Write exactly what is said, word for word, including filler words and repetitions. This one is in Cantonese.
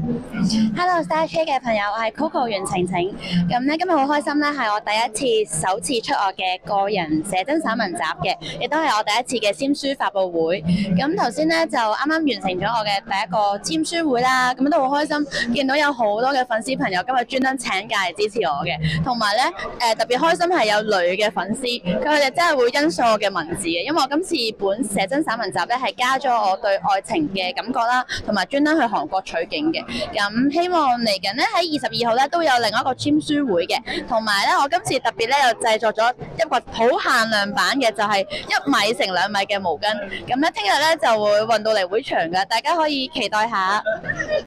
Hello，Star Trek 嘅朋友，我係 Coco 袁晴晴。咁咧今日好開心啦，係我第一次首次出我嘅個人寫真散文集嘅，亦都係我第一次嘅簽書發佈會。咁頭先咧就啱啱完成咗我嘅第一個簽書會啦，咁都好開心，見到有好多嘅粉絲朋友今日專登請假嚟支持我嘅，同埋咧誒特別開心係有女嘅粉絲，佢哋真係會欣賞我嘅文字嘅，因為我今次本寫真散文集咧係加咗我對愛情嘅感覺啦，同埋專登去韓國取景嘅。咁希望嚟緊咧喺二十二號咧都有另一個簽書會嘅，同埋咧我今次特別咧又製作咗一個好限量版嘅，就係一米乘兩米嘅毛巾。咁咧聽日咧就會運到嚟會場㗎，大家可以期待下。